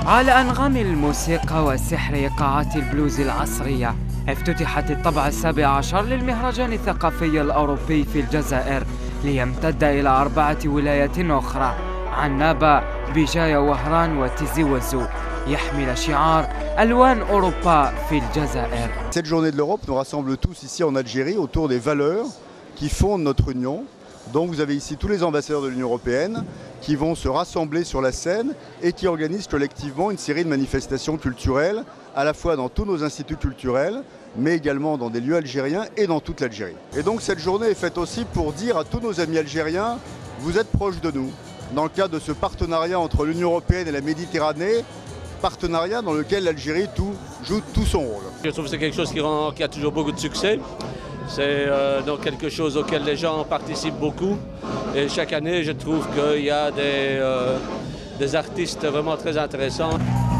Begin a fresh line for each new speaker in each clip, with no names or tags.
على أنغام الموسيقى وسحر إيقاعات البلوز العصرية، افتتحت الطبعة 17 للمهرجان الثقافي الأوروبي في الجزائر، ليمتد إلى 4 ولايات أخرى: عنابة، بجاية، وهران وتيزي وزو، يحمل شعار ألوان أوروبا في الجزائر.
Cette journée de l'Europe nous rassemble tous ici en Algérie autour des valeurs qui fondent notre union. Donc vous avez ici tous les ambassadeurs de l'Union européenne qui vont se rassembler sur la scène et qui organisent collectivement une série de manifestations culturelles, à la fois dans tous nos instituts culturels, mais également dans des lieux algériens et dans toute l'Algérie. Et donc cette journée est faite aussi pour dire à tous nos amis algériens, vous êtes proches de nous, dans le cadre de ce partenariat entre l'Union européenne et la Méditerranée, partenariat dans lequel l'Algérie joue tout son rôle.
Je trouve que c'est quelque chose qui a toujours beaucoup de succès. C'est donc quelque chose auquel les gens participent beaucoup. Et chaque année, je trouve qu'il y a des artistes vraiment très intéressants.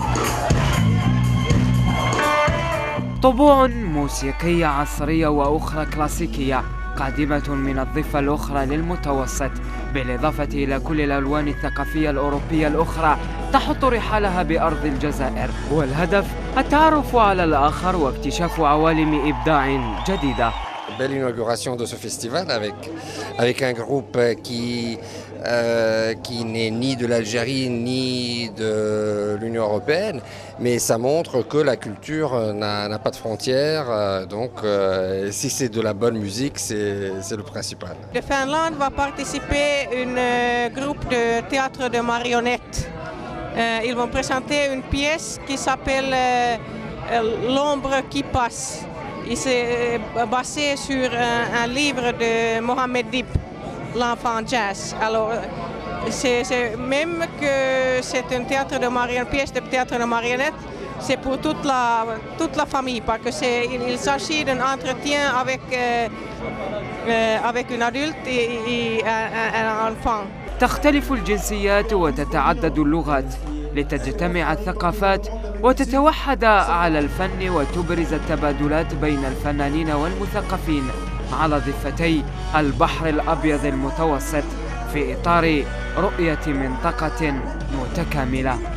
طبوع موسيقية عصرية وأخرى كلاسيكية قادمة من الضفة الأخرى للمتوسط، بالإضافة إلى كل الألوان الثقافية الأوروبية الأخرى تحط رحالها بأرض الجزائر، والهدف التعرف على الآخر واكتشاف عوالم إبداع جديدة.
Belle inauguration de ce festival avec un groupe qui n'est ni de l'Algérie ni de l'Union européenne, mais ça montre que la culture n'a pas de frontières, donc si c'est de la bonne musique, c'est le principal.
De Finlande va participer un groupe de théâtre de marionnettes. Ils vont présenter une pièce qui s'appelle L'ombre qui passe. Il s'est basé sur un livre de Mohamed Dib, L'enfant jazz. Alors, c'est même que c'est une pièce de théâtre de marionnettes, c'est pour toute la famille, parce qu'il s'agit d'un entretien avec un adulte et un enfant.
تختلف الجنسيات وتتعدد اللغات لتجتمع الثقافات وتتوحد على الفن وتبرز التبادلات بين الفنانين والمثقفين على ضفتي البحر الأبيض المتوسط في إطار رؤية منطقة متكاملة.